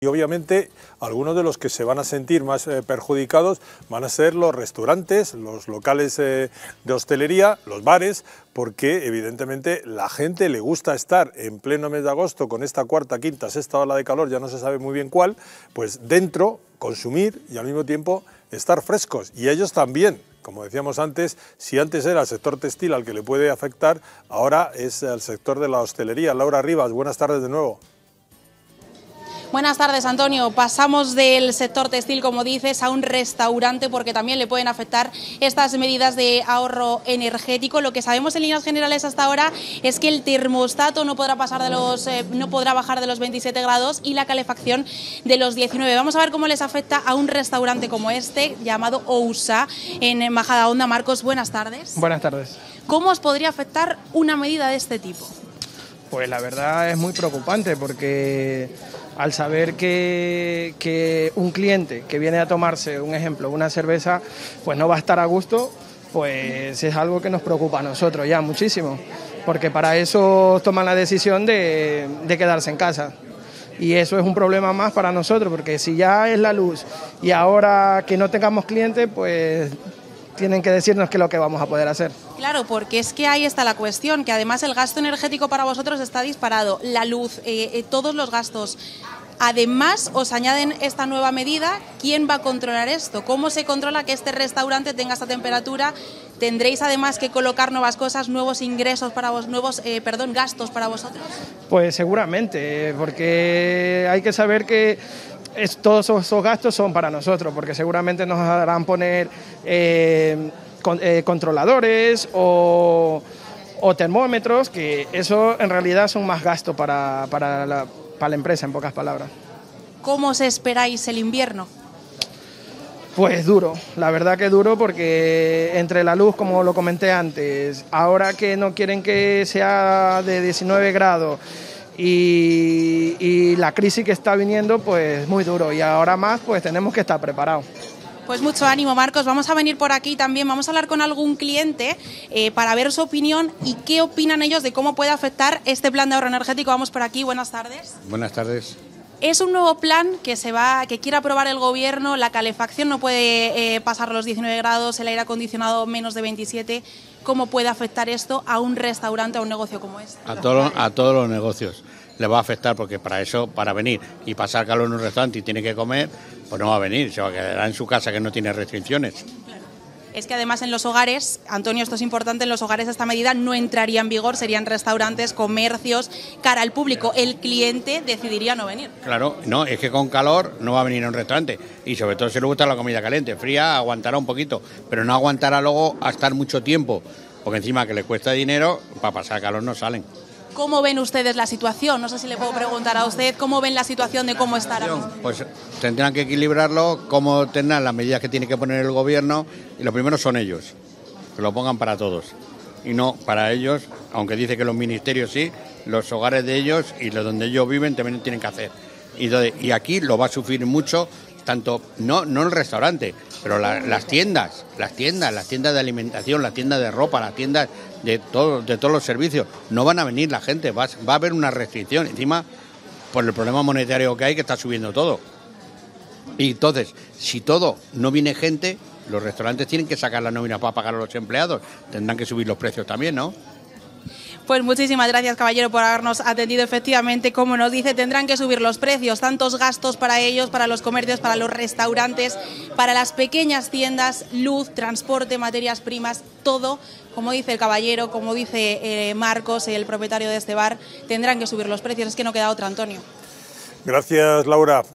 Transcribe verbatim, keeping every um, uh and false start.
Y obviamente algunos de los que se van a sentir más eh, perjudicados van a ser los restaurantes, los locales eh, de hostelería, los bares, porque evidentemente la gente le gusta estar en pleno mes de agosto con esta cuarta, quinta, sexta ola de calor, ya no se sabe muy bien cuál, pues dentro consumir y al mismo tiempo estar frescos, y ellos también. Como decíamos antes, si antes era el sector textil al que le puede afectar, ahora es el sector de la hostelería. Laura Rivas, buenas tardes de nuevo. Buenas tardes, Antonio. Pasamos del sector textil, como dices, a un restaurante porque también le pueden afectar estas medidas de ahorro energético. Lo que sabemos en líneas generales hasta ahora es que el termostato no podrá pasar de los, eh, no podrá bajar de los veintisiete grados y la calefacción de los diecinueve. Vamos a ver cómo les afecta a un restaurante como este, llamado Ousa, en Majadahonda. Marcos, buenas tardes. Buenas tardes. ¿Cómo os podría afectar una medida de este tipo? Pues la verdad es muy preocupante porque al saber que, que un cliente que viene a tomarse, un ejemplo, una cerveza, pues no va a estar a gusto, pues es algo que nos preocupa a nosotros ya muchísimo, porque para eso toman la decisión de, de quedarse en casa. Y eso es un problema más para nosotros, porque si ya es la luz y ahora que no tengamos clientes, pues tienen que decirnos qué es lo que vamos a poder hacer. Claro, porque es que ahí está la cuestión, que además el gasto energético para vosotros está disparado, la luz, eh, eh, todos los gastos. Además, os añaden esta nueva medida. ¿Quién va a controlar esto? ¿Cómo se controla que este restaurante tenga esta temperatura? ¿Tendréis además que colocar nuevas cosas, nuevos ingresos para vos, nuevos, eh, perdón, gastos para vosotros? Pues seguramente, porque hay que saber que es, todos esos gastos son para nosotros, porque seguramente nos harán poner eh, con, eh, controladores o, o termómetros, que eso en realidad son más gastos para, para, la, para la empresa, en pocas palabras. ¿Cómo os esperáis el invierno? Pues duro, la verdad que duro, porque entre la luz, como lo comenté antes, ahora que no quieren que sea de diecinueve grados, Y, y la crisis que está viniendo, pues muy duro, y ahora más pues tenemos que estar preparados. Pues mucho ánimo, Marcos. Vamos a venir por aquí también, vamos a hablar con algún cliente eh, para ver su opinión y qué opinan ellos de cómo puede afectar este plan de ahorro energético. Vamos por aquí, buenas tardes. Buenas tardes. Es un nuevo plan que se va, que quiere aprobar el gobierno. La calefacción no puede eh, pasar los diecinueve grados, el aire acondicionado menos de veintisiete. ¿Cómo puede afectar esto a un restaurante, a un negocio como este? A, todo, a todos los negocios le va a afectar, porque para eso, para venir y pasar calor en un restaurante y tiene que comer, pues no va a venir, se va a quedar en su casa que no tiene restricciones. Claro. Es que además en los hogares, Antonio, esto es importante, en los hogares esta medida no entraría en vigor, serían restaurantes, comercios, cara al público. El cliente decidiría no venir. Claro, no, es que con calor no va a venir a un restaurante, y sobre todo si le gusta la comida caliente. Fría aguantará un poquito, pero no aguantará luego a estar mucho tiempo, porque encima que le cuesta dinero, para pasar calor no salen. ¿Cómo ven ustedes la situación? No sé si le puedo preguntar a usted, ¿cómo ven la situación de cómo está ahora mismo? Pues tendrán que equilibrarlo, cómo tendrán las medidas que tiene que poner el gobierno, y lo primero son ellos, que lo pongan para todos, y no para ellos, aunque dice que los ministerios sí, los hogares de ellos y los donde ellos viven también tienen que hacer. Y, donde, y aquí lo va a sufrir mucho, tanto, no, no el restaurante, pero la, las tiendas, las tiendas, las tiendas de alimentación, las tiendas de ropa, las tiendas de, todo, de todos los servicios. No van a venir la gente, va, va a haber una restricción, encima por el problema monetario que hay, que está subiendo todo. Y entonces, si todo no viene gente, los restaurantes tienen que sacar la nómina para pagar a los empleados, tendrán que subir los precios también, ¿no? Pues muchísimas gracias, caballero, por habernos atendido. Efectivamente, como nos dice, tendrán que subir los precios, tantos gastos para ellos, para los comercios, para los restaurantes, para las pequeñas tiendas, luz, transporte, materias primas, todo, como dice el caballero, como dice eh, Marcos, el propietario de este bar, tendrán que subir los precios. Es que no queda otra, Antonio. Gracias, Laura.